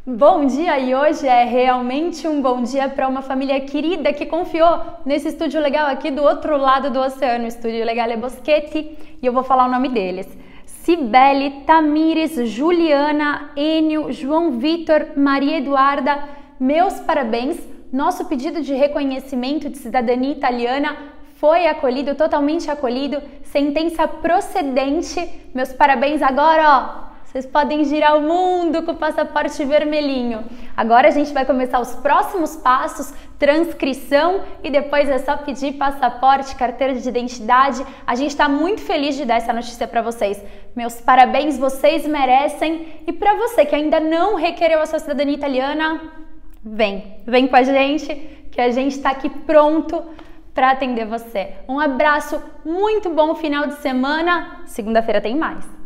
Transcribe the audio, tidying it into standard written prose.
Bom dia, e hoje é realmente um bom dia para uma família querida que confiou nesse estúdio legal aqui do outro lado do oceano, o Estúdio Legale Boschetti, e eu vou falar o nome deles. Cibele, Tamires, Juliana, Enio, João Vitor, Maria Eduarda, meus parabéns. Nosso pedido de reconhecimento de cidadania italiana foi acolhido, totalmente acolhido, sentença procedente. Meus parabéns agora, ó. Vocês podem girar o mundo com o passaporte vermelhinho. Agora a gente vai começar os próximos passos, transcrição e depois é só pedir passaporte, carteira de identidade. A gente está muito feliz de dar essa notícia para vocês. Meus parabéns, vocês merecem. E para você que ainda não requereu a sua cidadania italiana, vem com a gente, que a gente está aqui pronto para atender você. Um abraço, muito bom final de semana. Segunda-feira tem mais.